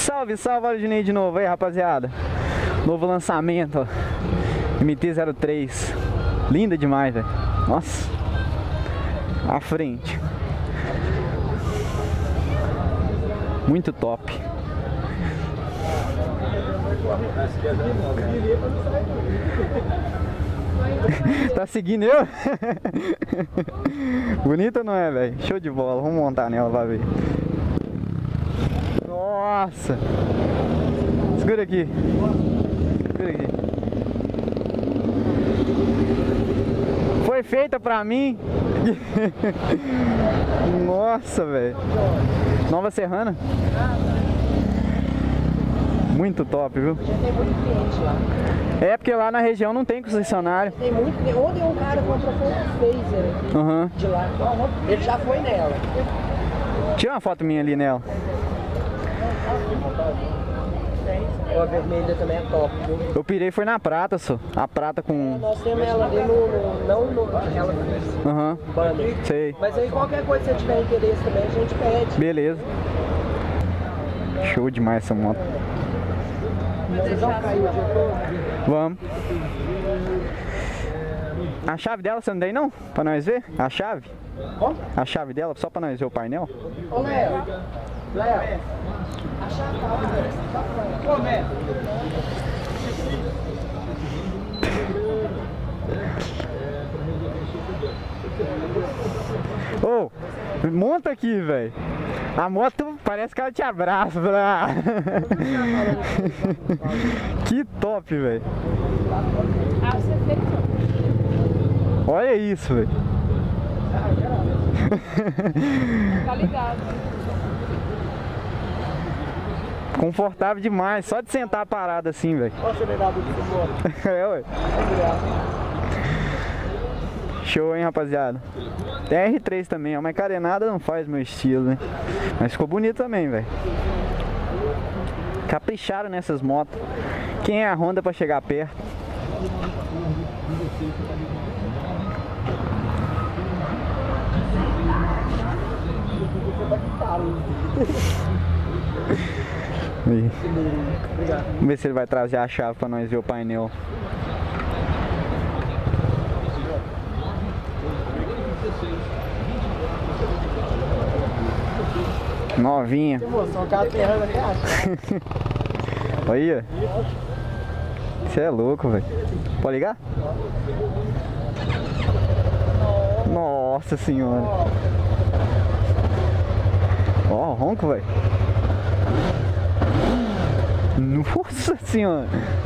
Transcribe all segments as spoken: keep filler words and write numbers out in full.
Salve, salve, olha o Juninho de novo aí, rapaziada. Novo lançamento, ó. M T zero três. Linda demais, velho. Nossa. À frente. Muito top. Tá seguindo eu? Bonita não é, velho? Show de bola. Vamos montar nela pra ver. Nossa! Segura aqui. Segura aqui. Foi feita pra mim. Nossa, velho. Nova Serrana. Muito top, viu? Já tem muito cliente lá. É porque lá na região não tem concessionário. Tem muito cliente. Ontem um cara comprou foi um Phaser Uhum. de lá. Ele já foi nela. Tira uma foto minha ali nela. A vermelha também é top, viu? Eu pirei foi na prata, só. A prata com... Nós temos ela ali no... no não no... Ela Aham. no banner. Sei. Mas aí qualquer coisa que você tiver interesse também, a gente pede. Beleza. Show demais essa moto. Vocês vão cair o dia todo? Vamos. A chave dela você não tem não? Pra nós ver? A chave? Como? A chave dela só pra nós ver o painel? Ô, Léo. Léo. A chave tá lá. Ô, Léo. Ô, oh, monta aqui, velho. A moto parece que ela te abraça. Pra... Que top, velho. Ah, você fez? Olha isso, velho. Tá ligado. Confortável demais, só de sentar parado assim, velho. Olha o acelerador do moto. É, ué. Show, hein, rapaziada. Tem a R três também, ó, mas carenada não faz meu estilo, né? Mas ficou bonito também, velho. Capricharam nessas motos. Quem é a Honda pra chegar perto? Aí. Vamos ver se ele vai trazer a chave pra nós ver o painel. Novinha. Que emoção, o cara aterrando até a chave. Olha. Você é louco, velho. Pode ligar? Nossa senhora. Ó, ronco, velho. Nossa senhora.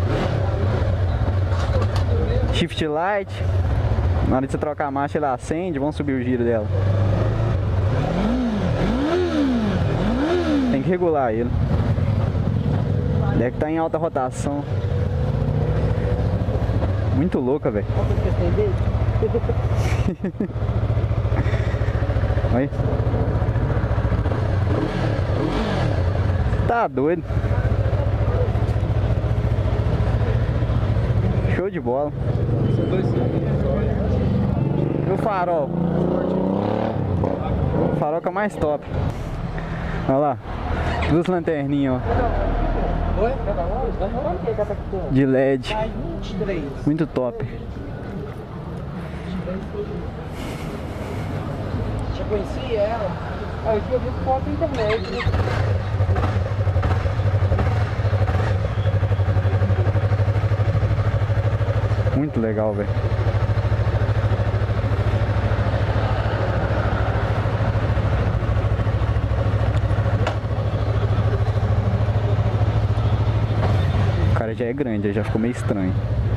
Shift light. Na hora de você trocar a marcha, ela acende. Vamos subir o giro dela. Tem que regular ele. Deve estar em alta rotação. Muito louca, velho. Olha. Tá doido. Show de bola. E o farol? O farol que é mais top. Olha lá. Duas lanterninhas, ó. Oi? De L E D. vinte e três. Muito top. Já conhecia ela? Ah, eu vi foto na internet. Muito legal, velho. O cara já é grande, já ficou meio estranho.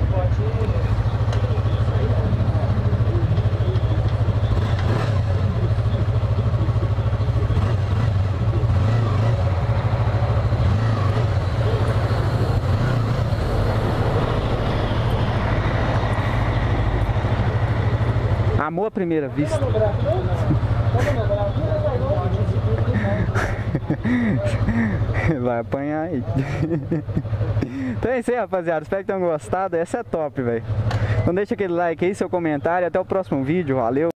Amor à primeira vista. Vai apanhar aí. Então é isso aí, rapaziada. Espero que tenham gostado. Essa é top, velho. Então deixa aquele like aí, seu comentário. Até o próximo vídeo. Valeu.